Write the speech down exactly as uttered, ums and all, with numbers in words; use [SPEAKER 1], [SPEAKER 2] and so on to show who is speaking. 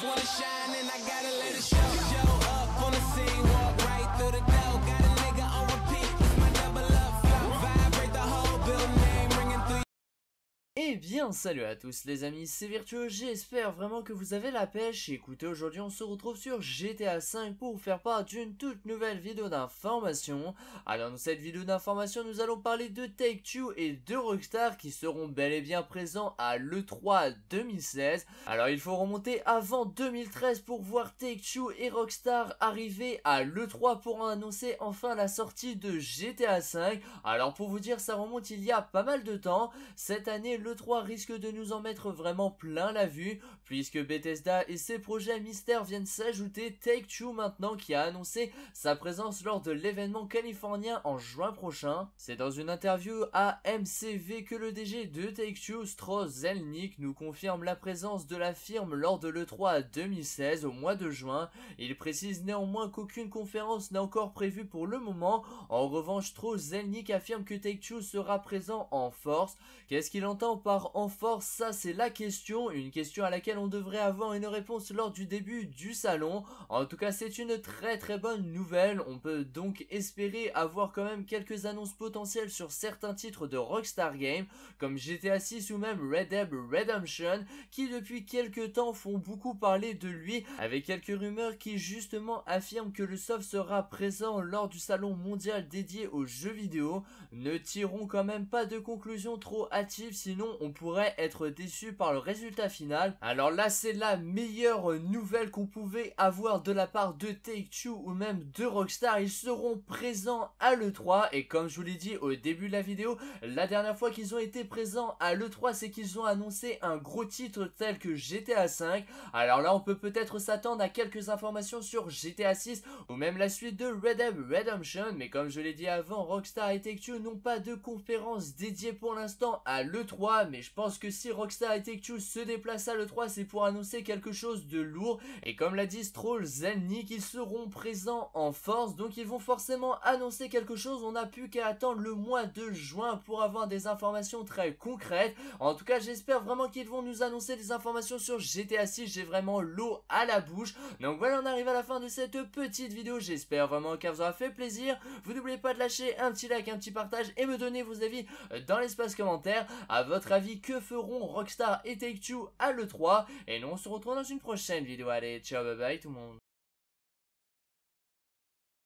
[SPEAKER 1] just wanna shine and I gotta let it show. Show up on the scene, walk right through the door. Got a nigga on repeat, it's my double up flow. Vibrate the whole building, name ringing through.
[SPEAKER 2] Eh bien salut à tous les amis, c'est Virtueux, j'espère vraiment que vous avez la pêche. Écoutez, aujourd'hui on se retrouve sur G T A cinq pour vous faire part d'une toute nouvelle vidéo d'information. Alors dans cette vidéo d'information nous allons parler de Take-Two et de Rockstar qui seront bel et bien présents à l'E trois deux mille seize. Alors il faut remonter avant deux mille treize pour voir Take-Two et Rockstar arriver à l'E trois pour annoncer enfin la sortie de G T A cinq. Alors pour vous dire, ça remonte il y a pas mal de temps. Cette année l'E trois risque de nous en mettre vraiment plein la vue, puisque Bethesda et ses projets mystères viennent s'ajouter. Take-Two maintenant qui a annoncé sa présence lors de l'événement californien en juin prochain. C'est dans une interview à M C V que le D G de Take-Two, Strauss Zelnick, nous confirme la présence de la firme lors de l'E trois deux mille seize au mois de juin. Il précise néanmoins qu'aucune conférence n'est encore prévue pour le moment. En revanche, Strauss Zelnick affirme que Take-Two sera présent en force. Qu'est-ce qu'il entend par en force? Ça c'est la question, une question à laquelle on devrait avoir une réponse lors du début du salon. En tout cas c'est une très très bonne nouvelle. On peut donc espérer avoir quand même quelques annonces potentielles sur certains titres de Rockstar Games comme G T A six ou même Red Dead Redemption, qui depuis quelques temps font beaucoup parler de lui, avec quelques rumeurs qui justement affirment que le soft sera présent lors du salon mondial dédié aux jeux vidéo. Ne tirons quand même pas de conclusions trop hâtives, sinon on pourrait être déçu par le résultat final. Alors là c'est la meilleure nouvelle qu'on pouvait avoir de la part de Take-Two ou même de Rockstar. Ils seront présents à l'E trois et comme je vous l'ai dit au début de la vidéo, la dernière fois qu'ils ont été présents à l'E trois c'est qu'ils ont annoncé un gros titre tel que G T A cinq. Alors là on peut peut-être s'attendre à quelques informations sur G T A six ou même la suite de Red Dead Redemption, mais comme je l'ai dit avant, Rockstar et Take-Two n'ont pas de conférence dédiée pour l'instant à l'E trois, mais je pense que si Rockstar et Take-Two se déplacent à l'E trois, c'est pour annoncer quelque chose de lourd. Et comme l'a dit Strauss Zelnick, ils seront présents en force, donc ils vont forcément annoncer quelque chose. On n'a plus qu'à attendre le mois de juin pour avoir des informations très concrètes. En tout cas, j'espère vraiment qu'ils vont nous annoncer des informations sur G T A six. J'ai vraiment l'eau à la bouche. Donc voilà, on arrive à la fin de cette petite vidéo. J'espère vraiment qu'elle vous aura fait plaisir. Vous n'oubliez pas de lâcher un petit like, un petit partage et me donner vos avis dans l'espace commentaire. À votre avis, que feront Rockstar et Take-Two à l'E trois? Et nous on se retrouve dans une prochaine vidéo. Allez, ciao, bye bye tout le monde.